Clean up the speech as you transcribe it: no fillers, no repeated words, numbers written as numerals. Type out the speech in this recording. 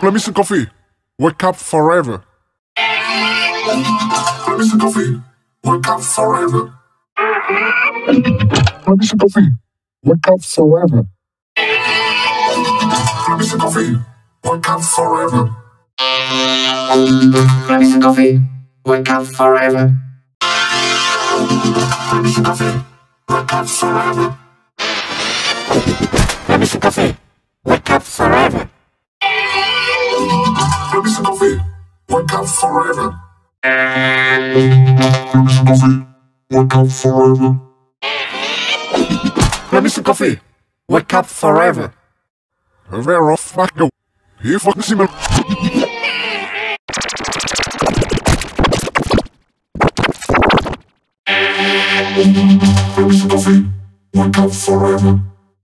Let me some coffee. Wake up forever. Let me some coffee. Wake up forever. Let me some coffee. Wake up forever. Let me some coffee. Wake up forever. Let me some coffee. Wake up forever. Let me some coffee. Wake up forever. Let me some coffee. Wake up forever. Let me some coffee. Wake up forever. Let me some coffee. Wake up forever. Let me some coffee. Wake up forever. Where off I go. Hier fucking see me. Let me some coffee. Wake up forever.